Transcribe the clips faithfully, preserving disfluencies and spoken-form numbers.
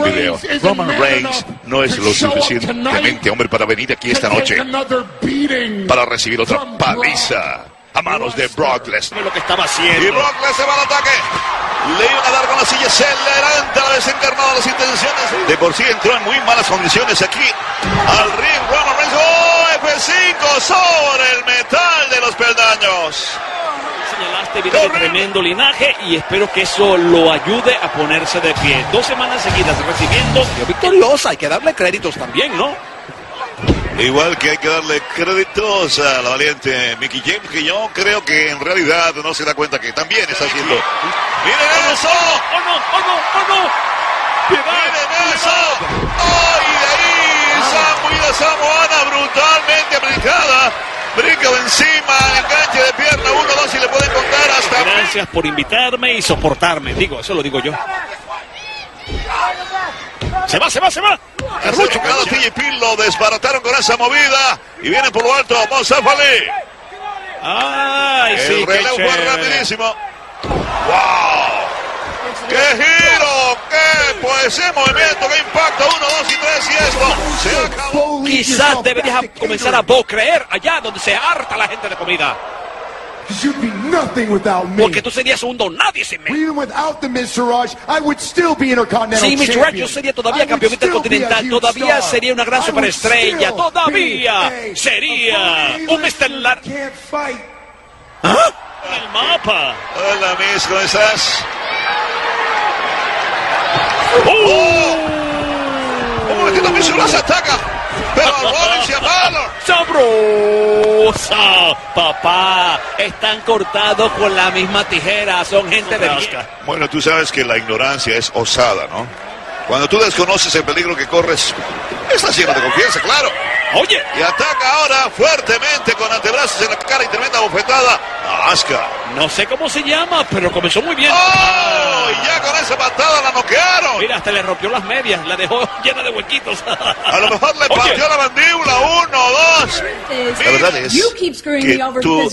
un video. Roman Reigns no es lo suficientemente hombre para venir aquí esta noche para recibir otra paliza a manos de Brock Lesnar. Lo que estaba haciendo. Y Brock Lesnar va al ataque. Le iban a dar con la silla, se le levanta la desencarnada las intenciones. De por sí entró en muy malas condiciones aquí al ring. Roman Reigns, oh, F cinco sobre el metal de los peldaños. Señalaste, viene de tremendo linaje y espero que eso lo ayude a ponerse de pie. Dos semanas seguidas recibiendo victoriosa. Hay que darle créditos también, ¿no? Igual que hay que darle créditos a la valiente Mickie James, que yo creo que en realidad no se da cuenta que también está haciendo. ¡Miren eso! ¡Oh no! ¡Oh no! ¡Oh no! ¡Miren eso! ¡Oh! Y de ahí Samuel Samoana brutalmente aplicada. Brinca encima, enganche de pierna, uno, dos y le pueden contar hasta... Gracias por invitarme y soportarme. Digo, eso lo digo yo. Se va, se va, se va. Mucho T J P lo desbarataron con esa movida y viene por lo alto Mustafa Ali. Ay, el sí, relevo fue rapidísimo. ¡Wow! ¡Qué giro! ¡Qué pues ese movimiento! ¡Qué impacto! Uno, dos y tres y esto se acabó. Quizás deberías comenzar a vos creer allá donde se harta la gente de comida. You'd be nothing without me. Porque tú serías un don nadie sin mí. Even without the Miz Taraj, I would still be Intercontinental Sí, Miz Champion. Taraj, yo sería todavía campeón intercontinental, todavía sería una gran superestrella, todavía sería un estelar. ¿Ah? El mapa. Hola, Miz, ¿cómo estás? ¡Oh! Un momentito, Miz Taraj ataca. Pero a Rollins y a Balor. ¡Sabrosa! Papá, están cortados con la misma tijera, son gente de bien. Bueno, tú sabes que la ignorancia es osada, ¿no? Cuando tú desconoces el peligro que corres, estás lleno de confianza, claro. Oye. Y ataca ahora fuertemente con antebrazos en la cara y tremenda bofetada a Asuka. No sé cómo se llama, pero comenzó muy bien. ¡Oh! Y ya con esa patada la noquearon. Mira, hasta le rompió las medias, la dejó llena de huequitos. A lo mejor le partió Oye. la mandíbula. Uno, dos. La verdad es que tú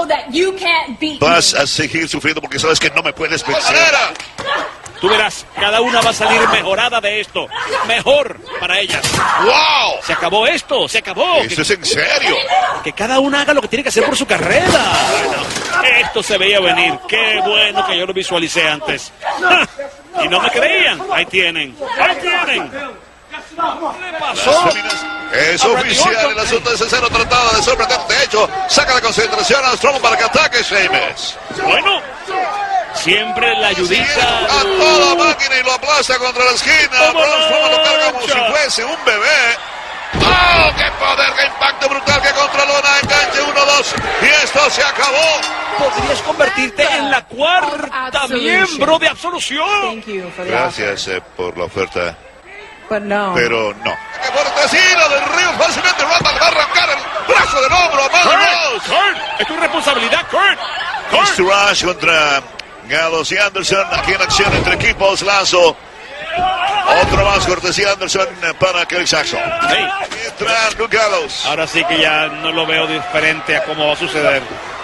vas a seguir sufriendo porque sabes que no me puedes vencer. Tú verás, cada una va a salir mejorada de esto. Mejor para ellas. ¡Wow! Se acabó esto, se acabó. ¿Eso que, es en serio? Que cada una haga lo que tiene que hacer por su carrera. Bueno, esto se veía venir. Qué bueno que yo lo visualicé antes. ¡Ja! Y no me creían. Ahí tienen. Ahí tienen. ¿Qué le pasó? Es oficial, el asunto de Cesaro tratado de sorprender. De hecho, saca la concentración a Strowman para que ataque Sheamus. Bueno. Siempre la ayudita. A toda máquina y lo aplasta contra la esquina. Braun Strowman lo carga como si fuese un bebé. ¡Oh, qué poder, qué impacto brutal que controló la enganche! Uno, dos, y esto se acabó. Podrías convertirte en la cuarta miembro de Absolución. Gracias eh, por la oferta. But no. Pero no. ¡Qué fuertecino del Río! Fácilmente Randall va a arrancar el brazo del hombro a Mandy Rose. Kurt, es tu responsabilidad, Kurt. Miz Taraj contra Gallows y Anderson. Aquí en acción entre equipos. Lazo. Otro más, cortesía Anderson para Kelly Saxon. Hey. Mientras Luke Gallows. Ahora sí que ya no lo veo diferente a cómo va a suceder.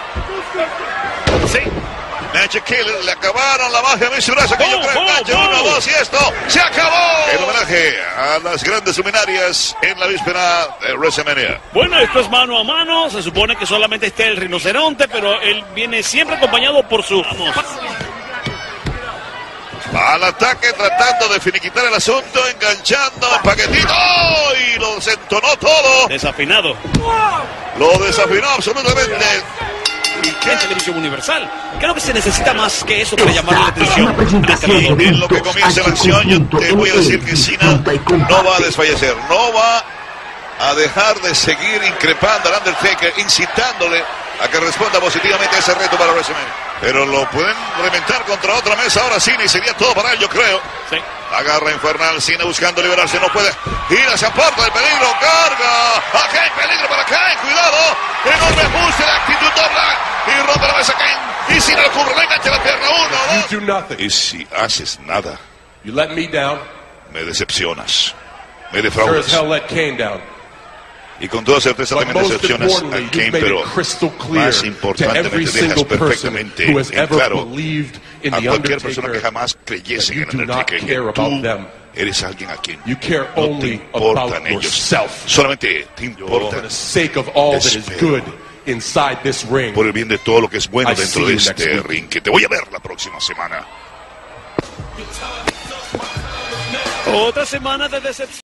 Sí. Magic Killer, le acabaron la magia a Miz Taraj. Aquí yo creo enganche. Uno, dos y esto se acabó. El homenaje a las grandes luminarias en la víspera de WrestleMania. Bueno, esto es mano a mano. Se supone que solamente esté el rinoceronte, pero él viene siempre acompañado por su... Vamos. Al ataque, tratando de finiquitar el asunto, enganchando el paquetito. ¡Oh! Y lo desentonó todo. Desafinado. Lo desafinó absolutamente. En televisión universal. Creo que se necesita más que eso para llamar la atención. En lo que comienza la acción, yo te voy a decir que Cena no va a desfallecer. No va a dejar de seguir increpando al Undertaker, incitándole a que responda positivamente a ese reto para WrestleMania. Pero lo pueden reventar contra otra mesa ahora Cena y sería todo para él, yo creo. Sí. Agarra infernal, Cena buscando liberarse, no puede ir hacia puerta del peligro, carga. Aquí hay peligro para Kane, cuidado. Enorme ajuste de actitud dobla y rompe la mesa Kane. Y Cena lo cubre, le engancha la pierna, uno, dos. You do nothing. Y si haces nada, you let me down. Me decepcionas, me Sure as defraudas. hell let Kane down. Y con toda certeza But también most decepcionas a importantly, Kane, you've made pero it crystal clear más to importantemente every dejas single person perfectamente who has en ever claro believed in a the cualquier persona que Undertaker jamás creyese that you en el do not Undertaker care que about tú them Eres alguien a quien You care no te only importan about ellos. yourself. Solamente te For importa the sake of all that is Espero. good inside this ring. por el bien de todo lo que es bueno I dentro see de you next este week. ring, que te voy a ver la próxima semana. Otra semana de decepción.